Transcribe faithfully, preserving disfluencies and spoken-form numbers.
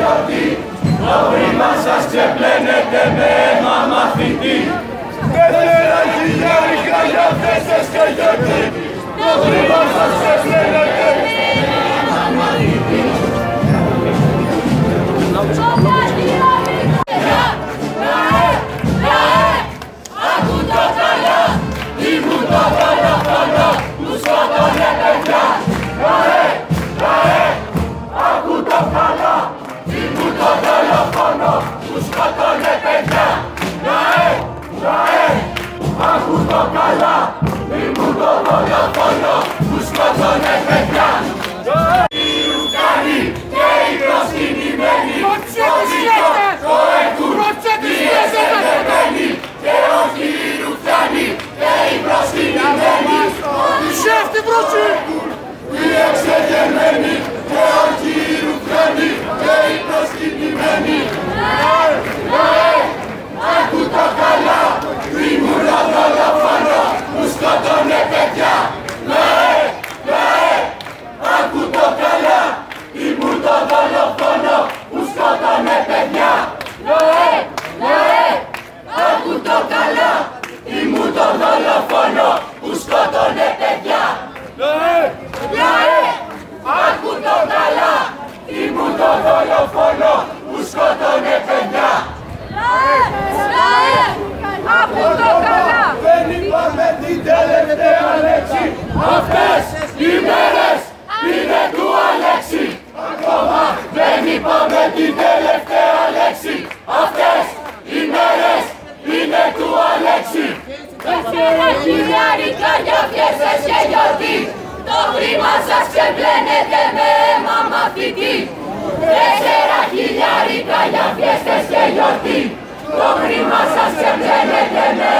γιορτή. Το χρήμα σας ξεπλένετε με αίμα μαθητή. Τέσσερα χιλιάρικα για φέστες και γιορτή. Το χρήμα σας ξεπλένετε με αίμα μαθητή. Ακού το καλά, ήμουν το δολοφόνο που σκότωνε παιδιά. Λαέ, λαέ, ακού το καλά, ήμουν το δολοφόνο που σκότωνε παιδιά. Λαέ, λαέ, ακού το καλά, ήμουν το δολοφόνο που σκότωνε παιδιά. Οι Ουκρανοί και οι προσκυνημένοι, το έκουν, οι εστερεμένοι, και όχι οι Ουκρανοί και οι προσκυνημένοι, οι εξεγερμένοι, και όχι οι Ουκρανοί και οι προσκυνημένοι. Λαέ, λαέ, άκου το καλά, ήμουν το δολοφόνο που σκότωνε παιδιά. Λαέ, λαέ, άκου το καλά, ήμουν το δολοφόνο που σκότωνε παιδιά. Λαέ, λαέ, άκου το καλά, ήμουν το δολοφόνο που σκότωνε παιδιά. Λαέ, λαέ, άκου το καλά, ήμουν το δολοφόνο που σκότωνε παιδιά. Λαέ, λαέ, άκου το καλά. Δεν είπαμε την τελευταία λέξη, αυτές οι μέρες είναι του Αλέξη. Ακόμα δεν είπαμε την τελευταία λέξη, αυτές οι μέρες είναι του Αλέξη. Τέσσερα χιλιάρικα για φιέστες και γιορτή. Το χρήμα σας ξεπλένετε με αίμα μαθητή. Τέσσερα χιλιάρικα για φιέστες και γιορτή. Το χρήμα σας ξεπλένετε με